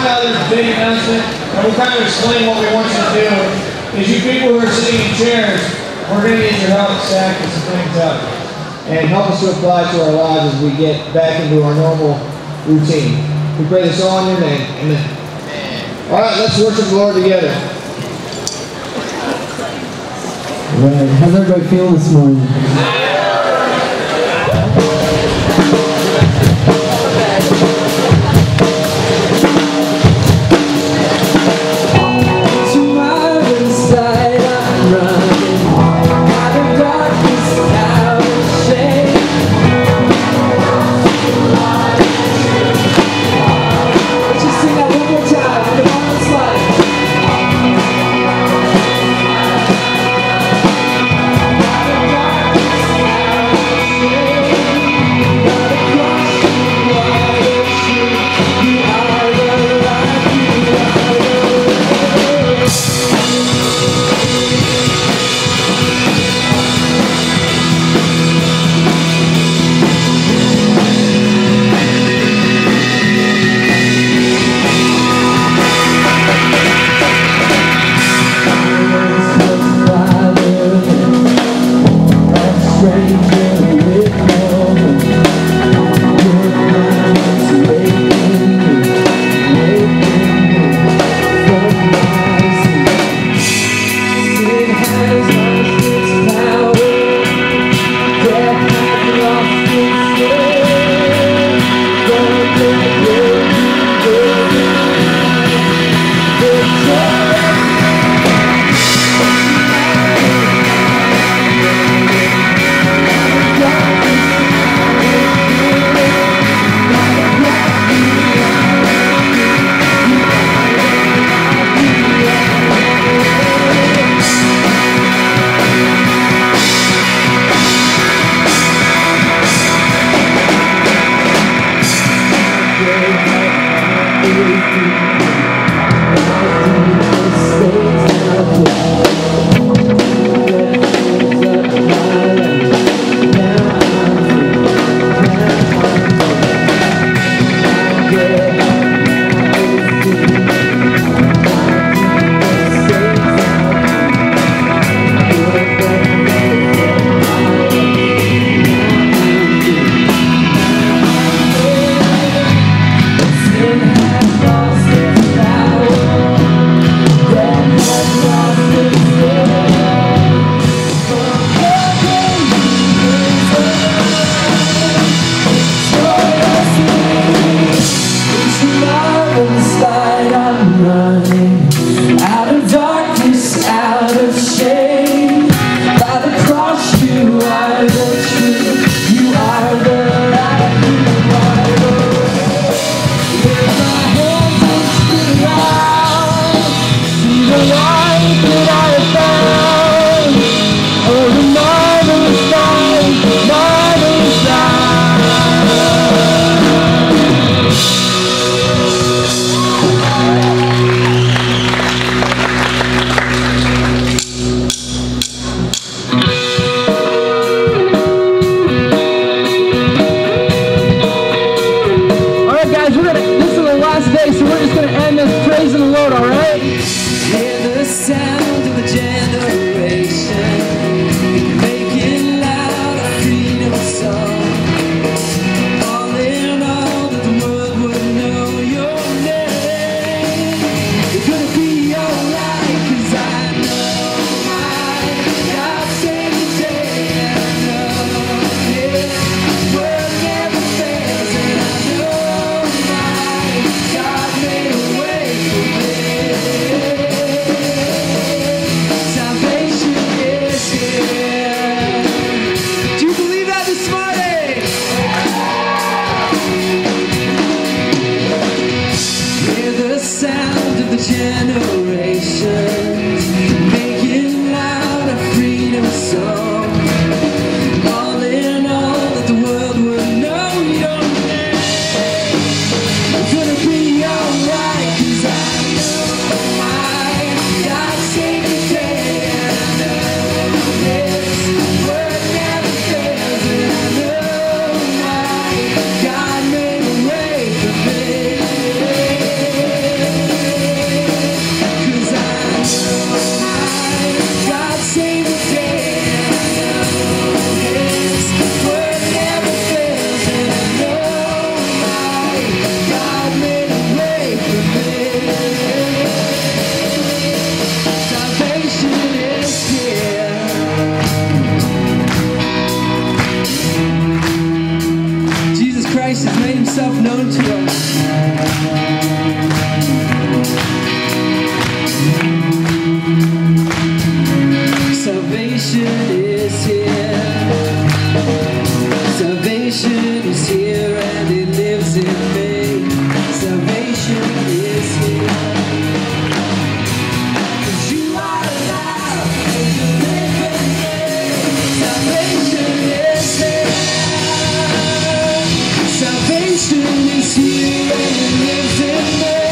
out this big announcement, and we'll kind of explain what we want you to do. Is you people who are sitting in chairs, we're going to need your help stacking some things up and help us to apply to our lives as we get back into our normal routine. We pray this all in your name. Amen. All right, let's worship the Lord together. All right, how's everybody feeling this morning? yourself known to us. Salvation is here. Salvation is here and it lives in me. Salvation is here. 'Cause you are alive and you live in me. Salvation is here. Salvation is here and it lives in me.